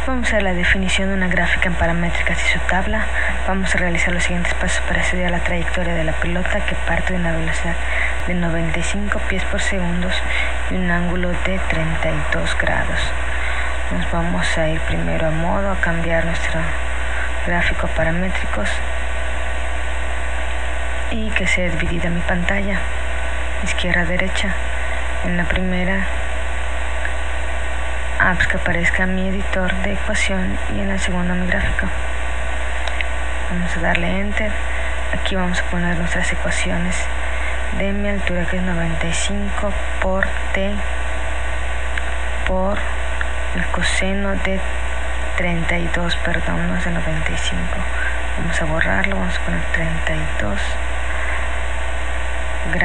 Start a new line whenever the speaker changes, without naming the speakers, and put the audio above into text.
Vamos a ver la definición de una gráfica en paramétricas y su tabla. Vamos a realizar los siguientes pasos para estudiar la trayectoria de la pelota, que parte de una velocidad de 95 pies por segundo y un ángulo de 32 grados. Nos vamos a ir primero a modo, a cambiar nuestro gráfico a paramétricos y que sea dividida mi pantalla, izquierda a derecha. En la primera, que aparezca mi editor de ecuación, y en la segunda mi gráfico. Vamos a darle enter. Aquí vamos a poner nuestras ecuaciones de mi altura, que es 95 por t por el coseno de 32, perdón, no es de 95. Vamos a borrarlo, vamos a poner 32